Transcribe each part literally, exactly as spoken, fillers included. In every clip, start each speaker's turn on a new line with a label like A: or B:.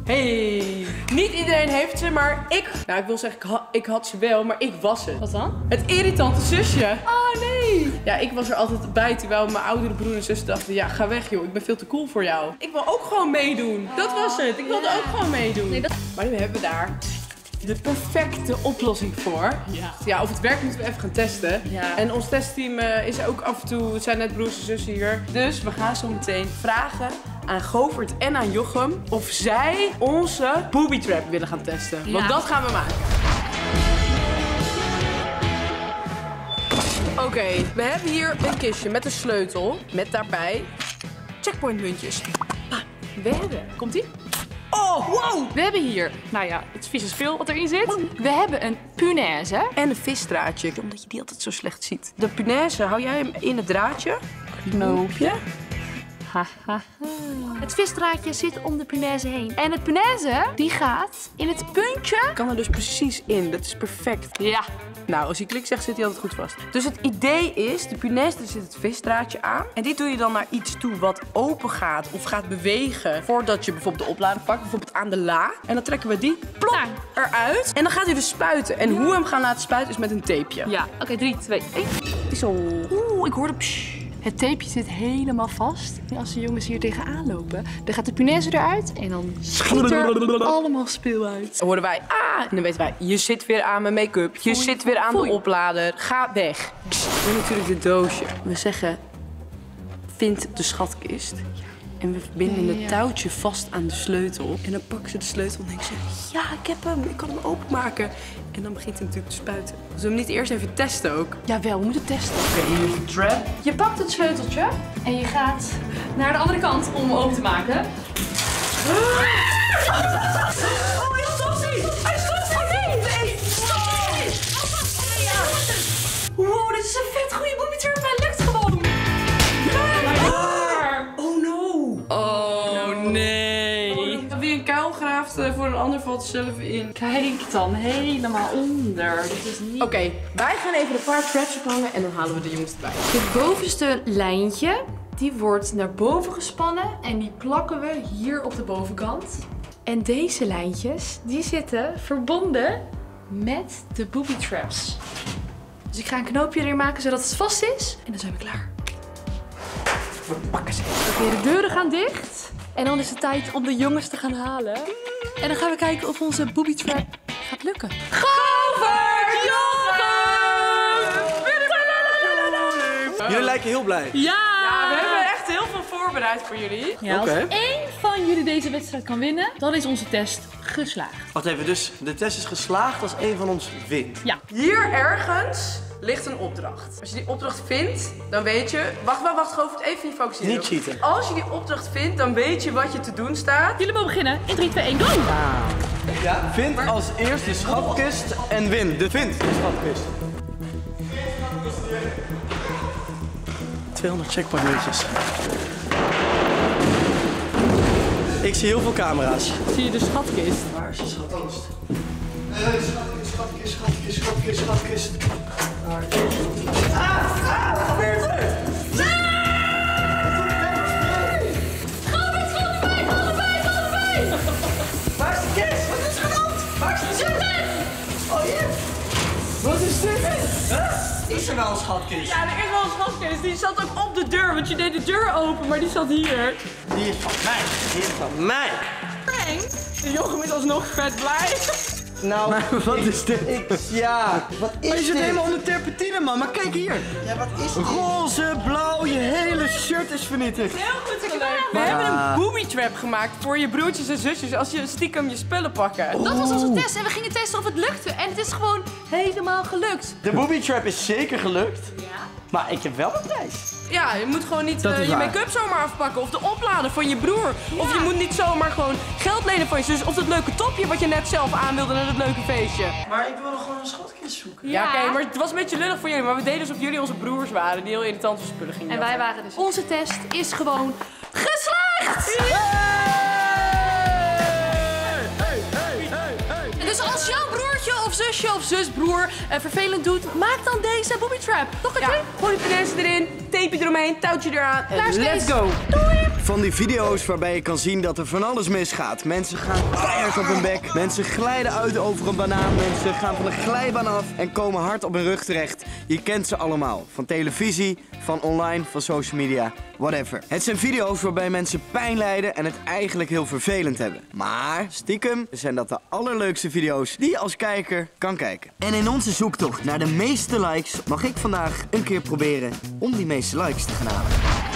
A: Hey. Niet iedereen heeft ze, maar ik... Nou, ik wil zeggen, ik, ha ik had ze wel, maar ik was het.
B: Wat dan?
A: Het irritante zusje.
B: Oh nee.
A: Ja, ik was er altijd bij, terwijl mijn oudere broer en zus dachten... Ja, ga weg joh, ik ben veel te cool voor jou. Ik wil ook gewoon meedoen. Dat was het. Ik wilde ook gewoon meedoen.
B: Nee, dat...
A: Maar nu hebben we daar de perfecte oplossing voor.
B: Ja.
A: Ja, of het werkt moeten we even gaan testen.
B: Ja.
A: En ons testteam uh, is ook af en toe, het zijn net broers en zussen hier. Dus we gaan zo meteen vragen aan Govert en aan Jochem of zij onze booby trap willen gaan testen.
B: Ja.
A: Want dat gaan we maken. Oké, okay, we hebben hier een kistje met een sleutel. Met daarbij checkpoint muntjes. Ah, we hebben, komt-ie? Oh, wow!
B: We hebben hier, nou ja, het vieze speel wat erin zit. We hebben een punaise.
A: En een visdraadje, omdat je die altijd zo slecht ziet. De punaise, hou jij hem in het draadje? Knoopje.
B: Ha, ha, ha. Het visdraadje zit om de punaise heen. En het punaise, die gaat in het puntje.
A: Kan er dus precies in, dat is perfect.
B: Ja.
A: Nou, als hij klik zegt, zit hij altijd goed vast. Dus het idee is, de punaise, er zit het visdraadje aan. En dit doe je dan naar iets toe wat open gaat of gaat bewegen. Voordat je bijvoorbeeld de oplader pakt, bijvoorbeeld aan de la. En dan trekken we die plop
B: Nou.
A: eruit. En dan gaat hij dus spuiten. En hoe we hem gaan laten spuiten is met een tapeje.
B: Ja. Oké, okay, drie, twee, één.
A: Zo.
B: Oeh, ik hoorde psh. Het tapeje zit helemaal vast. En als de jongens hier tegenaan lopen, dan gaat de punaise eruit en dan schiet er allemaal speel uit.
A: Dan horen wij, ah! En dan weten wij, je zit weer aan mijn make-up. Je
B: Foei,
A: zit weer aan
B: foei.
A: de oplader. Ga weg. En natuurlijk dit doosje. We zeggen, vind de schatkist. En we verbinden het
B: Ja.
A: touwtje vast aan de sleutel. En dan pakken ze de sleutel en denken ze, ja, ik heb hem. Ik kan hem openmaken. En dan begint hij natuurlijk te spuiten. Zullen we hem niet eerst even testen ook?
B: Jawel, we moeten testen.
A: Oké, hier is de trap.
B: Je pakt het sleuteltje en je gaat naar de andere kant om hem open te maken.
A: Oh, hij stopt niet! Hij stopt niet! Nee, nee! Stop niet!
B: Wow, dit is een vet goede booby trap. Hij lukt gewoon.
A: Oh no! Oh nee! Wie een kuil graaft voor een ander valt er zelf in.
B: Kijk dan, helemaal onder. Dit is niet...
A: Oké, okay, wij gaan even een paar traps ophangen en dan halen we de jongens erbij.
B: Het bovenste lijntje, die wordt naar boven gespannen en die plakken we hier op de bovenkant. En deze lijntjes, die zitten verbonden met de booby traps. Dus ik ga een knoopje erin maken zodat het vast is en dan zijn we klaar.
A: We pakken ze.
B: Oké, okay, de deuren gaan dicht. En dan is het tijd om de jongens te gaan halen. En dan gaan we kijken of onze booby trap gaat lukken.
A: Govert! Jochem!
C: Jullie lijken heel blij.
B: Ja!
A: Ja, we hebben echt heel veel voorbereid voor jullie.
B: Ja, als
C: Oké.
B: één van jullie deze wedstrijd kan winnen, dan is onze test geslaagd.
C: Wacht even, dus de test is geslaagd als één van ons wint.
B: Ja.
A: Hier ergens ligt een opdracht. Als je die opdracht vindt, dan weet je... Wacht, wacht, wacht, Govert, even je focus hier.
C: Niet cheaten.
A: Als je die opdracht vindt, dan weet je wat je te doen staat.
B: Jullie mogen beginnen. In drie, twee, één, go!
C: Ja, vind als eerst de schatkist en win. De vind de schatkist. tweehonderd checkpointmuntjes. Ik zie heel veel camera's.
A: Zie je de schatkist?
C: Waar is de schatkist? Schatkist, schatkist, schatkist, schatkist, schatkist. Waar is het? Ah! Ah! Wat gebeurt er? Waar is de kist? Wat is er geland? Waar is de kist? Oh, hier. Wat is dit? Huh? Is er wel een schatkist?
A: Ja, er is wel een schatkist. Die zat ook op de deur, want je deed de deur open, maar die zat hier.
C: Die is van mij. Die is van mij.
A: De Jochem is alsnog vet blij.
C: Nou, maar wat is dit? Ik, ja, wat is
D: Maar je zit
C: dit?
D: helemaal onder terpentine, man. Maar kijk hier.
C: Ja, wat is dit?
D: Roze, blauw, je hele shirt is vernietigd.
A: Heel goed gedaan. We hebben een booby trap gemaakt voor je broertjes en zusjes als je stiekem je spullen pakken.
B: Dat was onze test en we gingen testen of het lukte. En het is gewoon helemaal gelukt.
C: De booby trap is zeker gelukt,
B: Ja.
C: maar ik heb wel een prijs.
A: Ja, je moet gewoon niet
D: Dat
A: uh,
D: is
A: je
D: waar.
A: make-up zomaar afpakken of de oplader van je broer. Of je moet niet zomaar gewoon geld lenen van je zus of dat leuke topje wat je net zelf aan wilde naar dat leuke feestje.
C: Maar ik wil nog gewoon een schatkist zoeken.
A: Ja, oké, maar het was een beetje lullig voor jullie, maar we deden alsof jullie onze broers waren die heel irritante spullen gingen
B: En wij
A: jatten.
B: waren dus... Onze test is gewoon geslaagd! En dus als jouw broertje of zusje of zusbroer uh, vervelend doet, maak dan deze booby trap. Toch,
A: Ja,
B: Katje?
A: gooi de punaise erin, tape je eromheen, touwtje eraan en
B: Klaar,
A: let's
B: Stees.
A: go.
B: Doei!
D: Van die video's waarbij je kan zien dat er van alles misgaat. Mensen gaan keihard op hun bek. Mensen glijden uit over een banaan. Mensen gaan van een glijbaan af en komen hard op hun rug terecht. Je kent ze allemaal. Van televisie, van online, van social media, whatever. Het zijn video's waarbij mensen pijn lijden en het eigenlijk heel vervelend hebben. Maar stiekem zijn dat de allerleukste video's die je als kijker kan kijken. En in onze zoektocht naar de meeste likes mag ik vandaag een keer proberen om die meeste likes te gaan halen.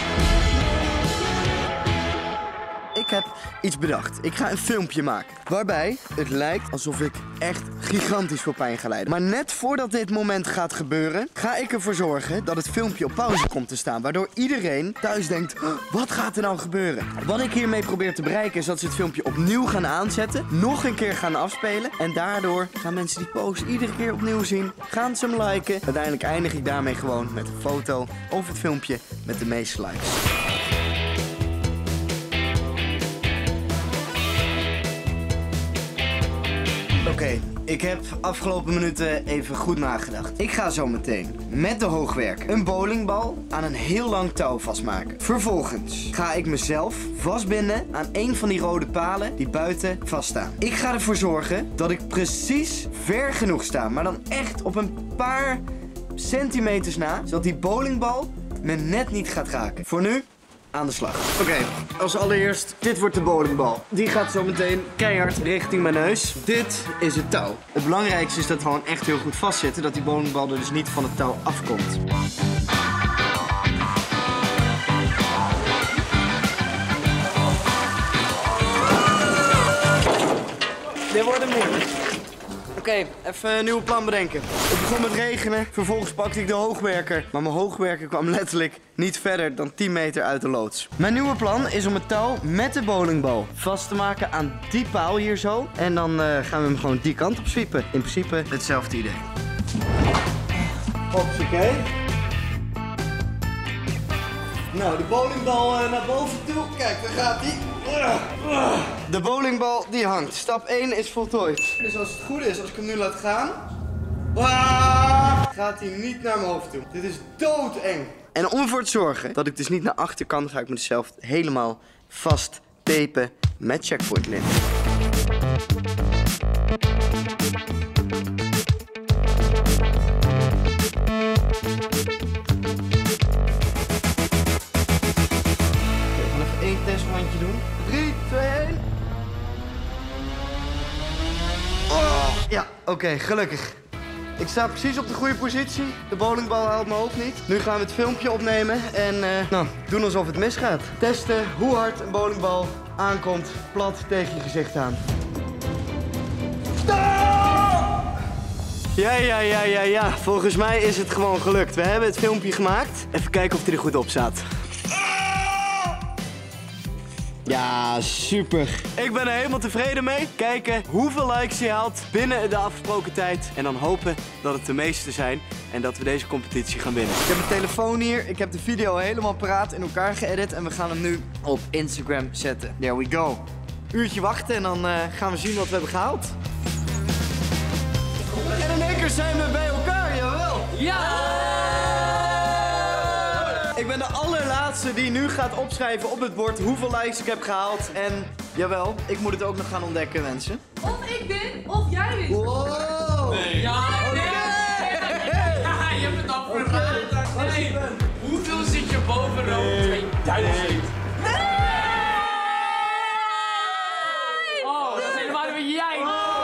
D: Ik heb iets bedacht. Ik ga een filmpje maken waarbij het lijkt alsof ik echt gigantisch veel pijn ga lijden. Maar net voordat dit moment gaat gebeuren, ga ik ervoor zorgen dat het filmpje op pauze komt te staan. Waardoor iedereen thuis denkt, oh, wat gaat er nou gebeuren? Wat ik hiermee probeer te bereiken is dat ze het filmpje opnieuw gaan aanzetten. Nog een keer gaan afspelen. En daardoor gaan mensen die post iedere keer opnieuw zien. Gaan ze hem liken. Uiteindelijk eindig ik daarmee gewoon met een foto over het filmpje met de meeste likes. Oké, okay, ik heb afgelopen minuten even goed nagedacht. Ik ga zo meteen met de hoogwerk een bowlingbal aan een heel lang touw vastmaken. Vervolgens ga ik mezelf vastbinden aan een van die rode palen die buiten vaststaan. Ik ga ervoor zorgen dat ik precies ver genoeg sta, maar dan echt op een paar centimeters na, zodat die bowlingbal me net niet gaat raken. Voor nu, aan de slag. Oké, okay, als allereerst, dit wordt de bowlingbal. Die gaat zo meteen keihard richting mijn neus. Dit is het touw. Het belangrijkste is dat het gewoon echt heel goed vastzit, dat die bowlingbal er dus niet van het touw afkomt. Dit wordt hem niet. Oké, okay, even een nieuwe plan bedenken. Het begon met regenen, vervolgens pakte ik de hoogwerker. Maar mijn hoogwerker kwam letterlijk niet verder dan tien meter uit de loods. Mijn nieuwe plan is om het touw met de bowlingbal vast te maken aan die paal hier zo. En dan uh, gaan we hem gewoon die kant op zwiepen. In principe hetzelfde idee. Hopsakee. Nou, de bowlingbal uh, naar boven toe. Kijk, daar gaat die. De bowlingbal die hangt. Stap één is voltooid. Dus als het goed is, als ik hem nu laat gaan, gaat hij niet naar mijn hoofd toe. Dit is doodeng. En om ervoor te zorgen dat ik dus niet naar achter kan, ga ik mezelf helemaal vast tapen met checkpoint lint. Testrondje doen. drie, twee, één. Oh, ja, oké, okay, gelukkig. Ik sta precies op de goede positie. De bowlingbal haalt mijn hoofd niet. Nu gaan we het filmpje opnemen en uh, nou, doen alsof het misgaat. Testen hoe hard een bowlingbal aankomt, plat tegen je gezicht aan. Ja, ja, ja, ja, ja. Volgens mij is het gewoon gelukt. We hebben het filmpje gemaakt. Even kijken of hij er goed op staat. Ja, super. Ik ben er helemaal tevreden mee. Kijken hoeveel likes hij haalt binnen de afgesproken tijd. En dan hopen dat het de meeste zijn en dat we deze competitie gaan winnen. Ik heb mijn telefoon hier. Ik heb de video helemaal paraat in elkaar geëdit. En we gaan hem nu op Instagram zetten. There we go. Uurtje wachten en dan uh, gaan we zien wat we hebben gehaald. En in één keer zijn we bij elkaar, jawel. Ja! Ik ben de allerlaatste die nu gaat opschrijven op het bord hoeveel likes ik heb gehaald. En jawel, ik moet het ook nog gaan ontdekken, mensen.
B: Of ik win, of jij wint.
D: Wow!
E: Nee. Ja, nee. Nee. Ja, je hebt het al verraden. Nee. Hoeveel zit je bovenop? tweeduizend.
B: Nee.
E: Oh, dat is helemaal niet jij.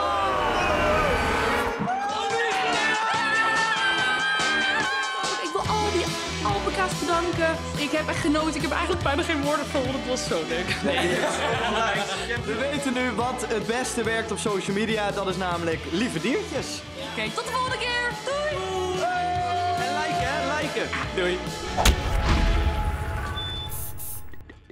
B: Alpaca's bedanken. Ik heb echt genoten. Ik heb eigenlijk bijna geen woorden voor, want het was zo leuk.
E: Nee,
D: we weten nu wat het beste werkt op social media. Dat is namelijk lieve diertjes.
B: Oké, okay, tot de volgende keer. Doei!
D: En liken, hè? Liken.
E: Doei.